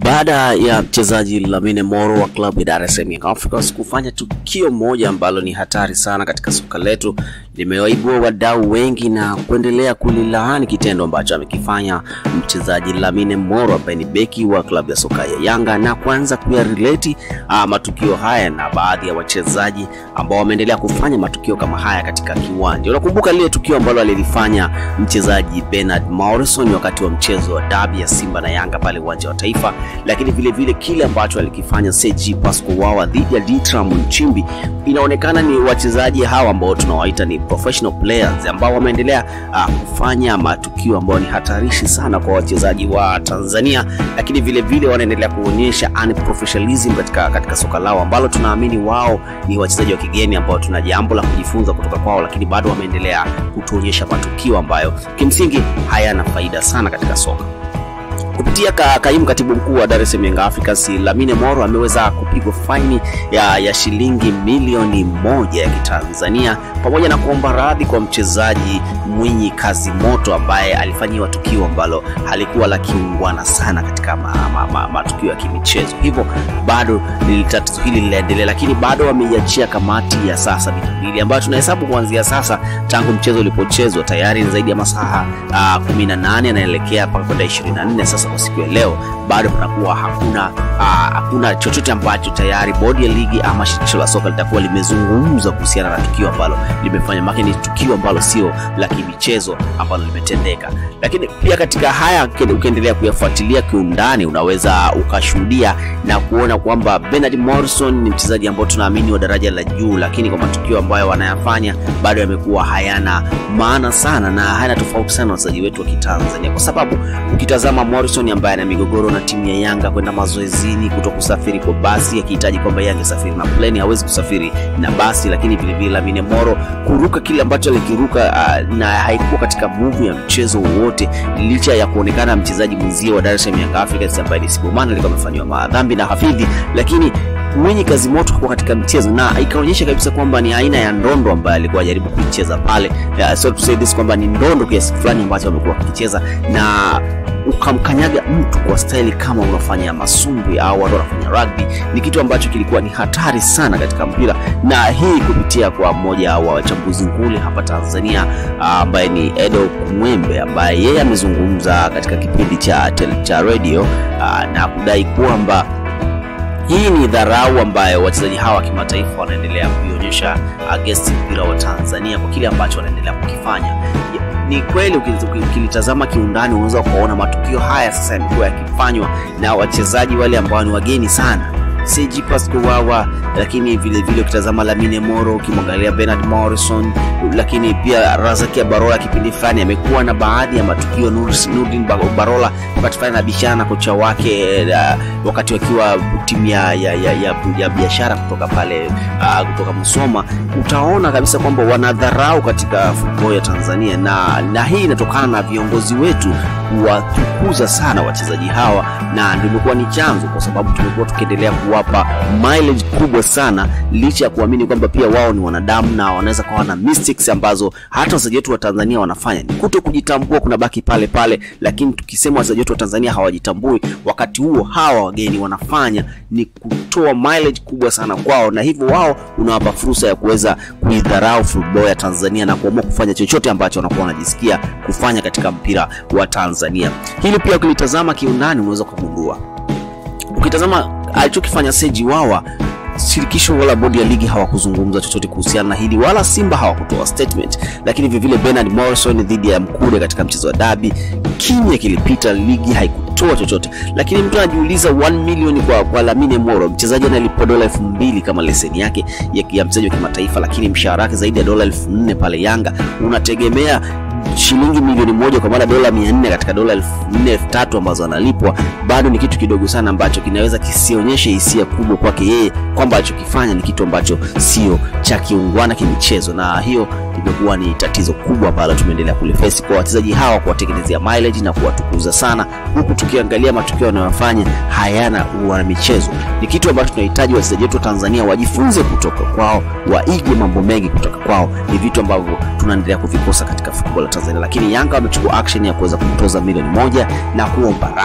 Baada ya mchezaji Lamine Moro wa klabu ya Dar es Salaam Young Africans kufanya tukio moja ambalo ni hatari sana katika soka letu, limewaibua wadau wengi na kuendelea kulilaani kitendo ambacho amekifanya mchezaji Lamine Moro ambaye ni beki wa klabu ya soka ya Yanga, na kuanza kuyarelate matukio haya na baadhi ya wachezaji ambao wameendelea kufanya matukio kama haya katika kiwanja. Unakumbuka lile tukio ambalo alilifanya mchezaji Bernard Morrison wakati wa mchezo wa dabi ya Simba na Yanga pale uwanja wa Taifa, lakini vile vile kile ambacho alikifanya Seji Pasco Wawa dhidi ya Ditram Nchimbi. Inaonekana ni wachezaji hawa ambao tunawaita ni professional players ambao wameendelea kufanya matukio ambayo ni hatarishi sana kwa wachezaji wa Tanzania, lakini vile vile wanaendelea kuonyesha unprofessionalism katika soka lao ambalo tunaamini wao ni wachezaji wa kigeni ambao tuna jambo la kujifunza kutoka kwao, lakini bado wameendelea kutuonyesha matukio ambayo kimsingi hayana faida sana katika soka. Kupitia kaimu katibu mkuu wa Dar es Salaam Young Africans, Lamine Moro ameweza kupigwa faini ya shilingi milioni 1 ya Kitanzania, pamoja na kuomba radhi kwa mchezaji Mwinyi Kazimoto ambaye alifanyiwa tukio ambalo halikuwa la kiungwana sana katika matukio ya kimichezo. Hivyo bado tatizo hili linaendelea, lakini bado wameiachia kamati ya saa 72 ambayo tunahesabu kuanzia sasa tangu mchezo ulipochezwa. Tayari ni zaidi ya masaa 18 yanaelekea mpaka kwenda 24 sasa. Kwa siku ya leo bado kunakuwa hakuna chochote ambacho tayari bodi ya ligi ama shirikisho la soka litakuwa limezungumza kuhusiana na tukio ambalo limefanya, maana ni tukio ambalo sio la kimichezo ambalo limetendeka. Lakini pia katika haya ukiendelea kuyafuatilia kiundani, unaweza ukashuhudia na kuona kwamba Bernard Morrison ni mchezaji ambao tunaamini wa daraja la juu, lakini kwa matukio ambayo wanayafanya bado yamekuwa hayana maana sana na hayana tofauti sana na wachezaji wetu wa Kitanzania, kwa sababu ukitazama Morrison ambaye ana migogoro na timu ya Yanga, kwenda mazoezini, kutokusafiri kwa basi, akihitaji kwamba Yanga safiri na plane, hawezi kusafiri na basi. Lakini vile vile Lamine Moro kuruka kile ambacho alikiruka na haikuwa katika move ya mchezo wote, licha ya kuonekana mchezaji mwenzie wa Dar es Salaam Young Africans ambaye ni Sibomana alikuwa amefanywa madhambi na Hafidhi, lakini Mwinyi Kazimoto hapo katika mchezo, na ikaonyesha kabisa kwamba ni aina ya ndondo ambayo alikuwa anajaribu kuicheza pale. So to say this kwamba ni ndondo kiasi fulani ambacho amekuwa akicheza, na ukamkanyaga mtu kwa staili kama unafanya masumbwi au watu wanafanya rugby, ni kitu ambacho kilikuwa ni hatari sana katika mpira. Na hii kupitia kwa mmoja wa wachambuzi nguli hapa Tanzania ambaye ni Edo Kumwembe, ambaye yeye amezungumza katika kipindi cha radio na kudai kwamba hii ni dharau ambayo wachezaji hawa kimataifa wanaendelea kuionyesha against mpira wa Tanzania kwa kile ambacho wanaendelea kukifanya. Ni kweli ukilitazama kiundani unaweza kuona matukio haya sasa yamekuwa yakifanywa na wachezaji wale ambao ni wageni sana, Seji Pasco Wawa, lakini vile vile ukitazama Lamine Moro, ukimwangalia Bernard Morrison, lakini pia Razaki Barola kipindi fulani amekuwa na baadhi ya matukio. Nurdin Barola wakati na bishana na kocha wake wakati wakiwa timu ya biashara kutoka pale kutoka Musoma. Utaona kabisa kwamba wanadharau katika football ya Tanzania, na hii inatokana na viongozi wetu kuwatukuza sana wachezaji hawa, na ndio imekuwa ni chanzo, kwa sababu tumekuwa tukiendelea kuwapa mileage kubwa sana, licha ya kuamini kwamba pia wao ni wanadamu na wanaweza kuwa na mistakes ambazo hata wachezaji wetu wa Tanzania wanafanya. Ni kuto kujitambua kuna baki pale pale, lakini tukisema wachezaji wetu wa Tanzania hawajitambui, wakati huo hawa wageni wanafanya ni kutoa mileage kubwa sana kwao, na hivyo wao unawapa fursa ya kuweza kuidharau football ya Tanzania na kuamua kufanya chochote ambacho wanakuwa wanajisikia kufanya katika mpira wa Tanzania. Hili pia ukilitazama kiundani unaweza kugundua. Ukitazama alichokifanya Seji Wawa, shirikisho wala bodi ya ligi hawakuzungumza chochote kuhusiana na hili, wala Simba hawakutoa statement. Lakini vile vile Bernard Morrison dhidi ya Mkude katika mchezo wa dabi, kimya kilipita, ligi haikutoa chochote. Lakini mtu anajiuliza 1 milioni kwa Lamine Moro, mchezaji analipwa dola 2000 kama leseni yake ya mchezaji wa kimataifa, lakini mshahara wake zaidi ya dola 4000 pale Yanga. Unategemea shilingi milioni 1 kwa maana dola 400 katika dola 4000 ambazo analipwa, bado ni kitu kidogo sana ambacho kinaweza kisionyeshe hisia kubwa kwake yeye kwamba alichokifanya ni kitu ambacho sio cha kiungwana kimichezo. Na hiyo imekuwa ni tatizo kubwa ambalo tumeendelea kuliface kwa wachezaji hawa, kuwatengenezea mileage na kuwatukuza sana, huku tukiangalia matukio wanayofanya hayana uwana michezo. Ni kitu ambacho tunahitaji wachezaji wetu wa Tanzania wajifunze kutoka kwao, waige mambo mengi kutoka kwao. Ni vitu ambavyo tunaendelea kuvikosa katika football ya Tanzania, lakini Yanga wamechukua action ya kuweza kumtoza milioni 1 na kuomba radhi.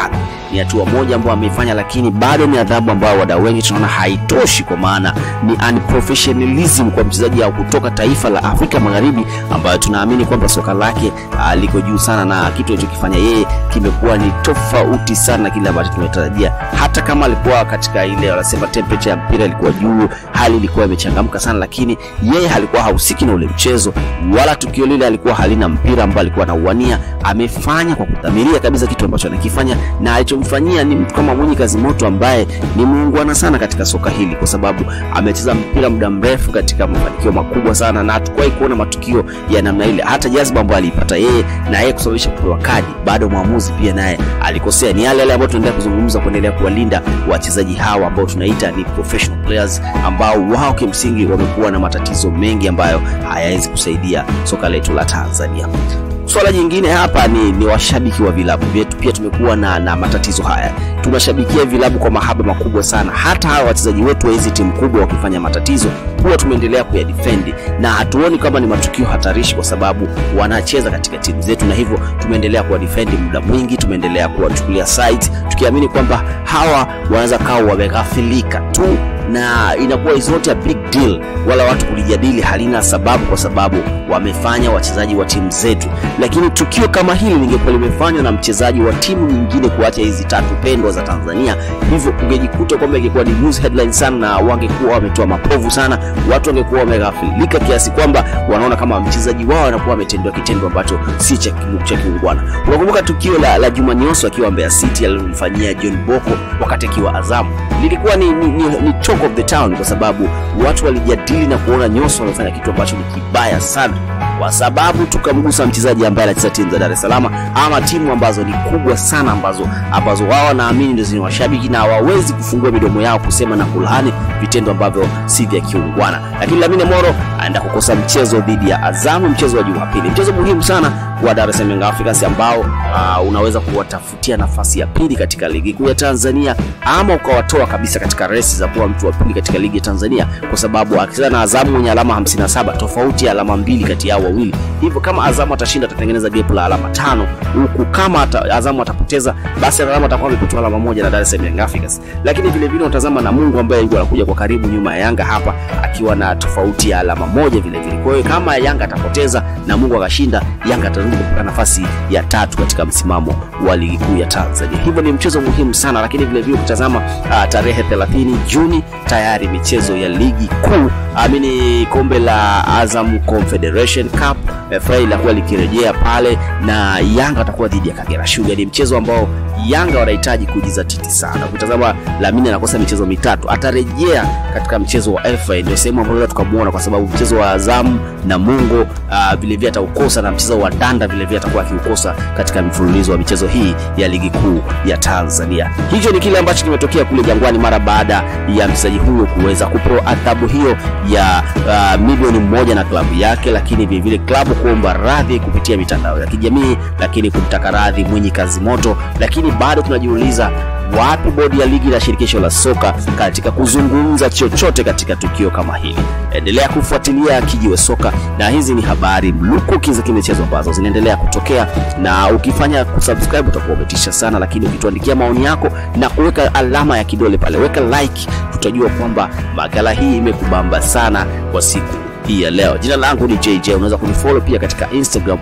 ni hatua moja ambayo ameifanya, lakini bado ni adhabu ambayo wadau wengi tunaona haitoshi, kwa maana ni unprofessionalism kwa mchezaji au kutoka taifa la Afrika Magharibi ambayo tunaamini kwamba soka lake liko juu sana, na kitu alichokifanya yeye kimekuwa ni tofauti sana kile ambacho tumetarajia. Hata kama alikuwa katika ile wanasema temperature ya mpira ilikuwa juu, hali ilikuwa imechangamka sana, lakini yeye halikuwa hahusiki na ule mchezo, wala tukio lile alikuwa halina mpira ambao alikuwa anauania. Amefanya kwa kudhamiria kabisa kitu ambacho anakifanya, na alichomfanyia ni mtu kama Mwinyi Kazimoto ambaye ni muungwana sana katika soka hili, kwa sababu amecheza mpira muda mrefu katika mafanikio makubwa sana, na hatukuwahi kuona matukio ya namna ile. Hata jazba ambayo alipata yeye na yeye kusababisha kupewa kadi, bado mwamuzi pia naye alikosea. Ni yale ambayo tunaendelea kuzungumza, kuendelea kuwalinda wachezaji hawa ambao tunaita ni professional players, ambao wao kimsingi wamekuwa na matatizo mengi ambayo hayawezi kusaidia soka letu la Tanzania. Swala jingine hapa ni washabiki wa vilabu vyetu pia tumekuwa na matatizo haya. Tunashabikia vilabu kwa mahaba makubwa sana. Hata hawa wachezaji wetu wa hizi timu kubwa wakifanya matatizo, huwa tumeendelea kuyadefend, na hatuoni kama ni matukio hatarishi kwa sababu wanacheza katika timu zetu, na hivyo tumeendelea kuwadefend muda mwingi, tumeendelea kuwachukulia sides tukiamini kwamba hawa wanaweza kao wameghafilika tu, na inakuwa izote a big deal, wala watu kulijadili halina sababu, kwa sababu wamefanya wachezaji wa timu zetu. Lakini tukio kama hili lingekuwa limefanywa na mchezaji wa timu nyingine kuacha hizi tatu pendwa za Tanzania, hivyo ungejikuta kwamba ingekuwa ni news headline sana, na wangekuwa wametoa mapovu sana, watu wangekuwa wameghafilika kiasi kwamba wanaona kama mchezaji wao anakuwa ametendwa kitendo ambacho si cha kiungwana. Unakumbuka tukio la Juma Nyoso akiwa Mbeya City alilomfanyia John Boko wakati akiwa Azam? Lilikuwa ni talk of the town, kwa sababu watu walijadili na kuona Nyoso anafanya kitu ambacho ni kibaya sana, kwa sababu tukamgusa mchezaji ambaye anacheza timu za Dar es Salaam ama timu ambazo ni kubwa sana, ambazo wao wanaamini ndio zina washabiki na hawawezi kufungua midomo yao kusema na kulaani vitendo ambavyo si vya kiungwana. Lakini Lamine Moro aenda kukosa mchezo dhidi ya Azam, mchezo wa Jumapili, mchezo muhimu sana kwa Dar es Salaam Africans ambao unaweza kuwatafutia nafasi ya pili katika ligi kuu ya Tanzania, ama ukawatoa kabisa katika resi za kuwa mtu wa pili katika ligi ya Tanzania, kwa sababu akicheza na Azam mwenye alama 57, tofauti ya alama 2 kati yao wawili. Hivyo kama Azam atashinda atatengeneza gap la alama 5, huku kama Azam atapoteza basi alama atakuwa amepoteza alama 1 na Dar es Salaam Africans. Lakini vile vile utazama na Mungu ambaye yuko anakuja kwa karibu nyuma ya Yanga hapa akiwa na tofauti ya alama 1 vile vile. Kwa hiyo kama Yanga atapoteza na Mungu akashinda, Yanga atarudi kwa nafasi ya 3 katika msimamo wa ligi kuu ya Tanzania. Hivyo ni mchezo muhimu sana. Lakini vile vile utazama tarehe 30 Juni tayari michezo ya ligi kuu, kombe la Azam Confederation Cup FA huwa likirejea pale, na Yanga atakuwa dhidi ya Kagera Sugar. Ni mchezo ambao Yanga wanahitaji kujizatiti sana. Ukitazama Lamine anakosa michezo mitatu, atarejea katika mchezo wa FA, ndio sehemu ambayo tukamuona, kwa sababu mchezo wa Azam na Mungo vile vile ataukosa, na mchezo wa Danda vile vile atakuwa akiukosa katika mfululizo wa michezo hii ya ligi kuu ya Tanzania. Hicho ni kile ambacho kimetokea kule Jangwani mara baada ya mchezaji huyo kuweza kupewa adhabu hiyo ya milioni 1 na klabu yake, lakini vile vile klabu kuomba radhi kupitia mitandao ya kijamii, lakini kumtaka radhi Mwinyi Kazimoto. Lakini bado tunajiuliza wapi bodi ya ligi na shirikisho la soka katika kuzungumza chochote katika tukio kama hili? Endelea kufuatilia Kijiwe Soka, na hizi ni habari mlukuki za kimichezo ambazo zinaendelea kutokea, na ukifanya kusubscribe utakuwa umetisha sana. Lakini ukituandikia maoni yako na kuweka alama ya kidole pale, weka like, tutajua kwamba makala hii imekubamba sana kwa siku hii ya leo. Jina langu ni JJ, unaweza kunifollow pia katika Instagram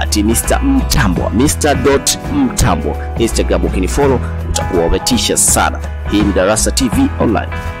@Mr.Mtambo, Mr.Mtambo Instagram. Ukinifollow utakuwa umetisha sana. Hii ni Darasa TV Online.